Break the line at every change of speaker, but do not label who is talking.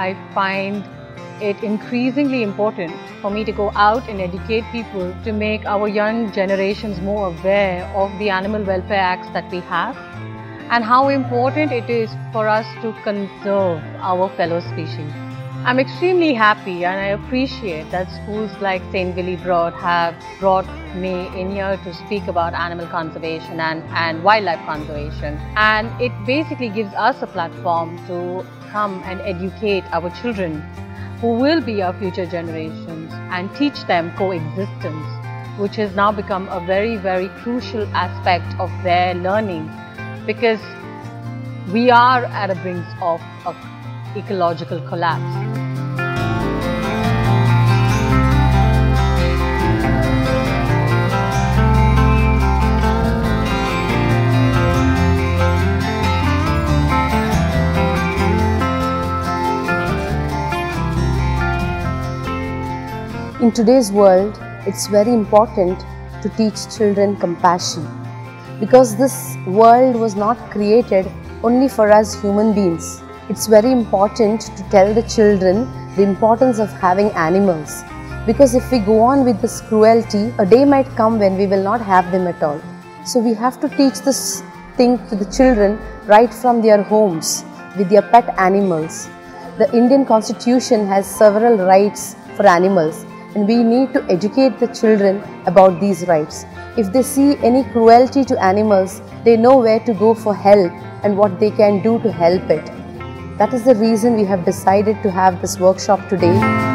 I find it increasingly important for me to go out and educate people to make our young generations more aware of the animal welfare acts that we have and how important it is for us to conserve our fellow species. I'm extremely happy and I appreciate that schools like St. Willy Broad have brought me in here to speak about animal conservation and wildlife conservation. And it basically gives us a platform to come and educate our children who will be our future generations and teach them coexistence, which has now become a very, very crucial aspect of their learning because we are at the brink of ecological collapse.
In today's world, it's very important to teach children compassion because this world was not created only for us human beings. It's very important to tell the children the importance of having animals because if we go on with this cruelty, a day might come when we will not have them at all. So we have to teach this thing to the children right from their homes with their pet animals. The Indian Constitution has several rights for animals. And we need to educate the children about these rights. If they see any cruelty to animals, they know where to go for help and what they can do to help it. That is the reason we have decided to have this workshop today.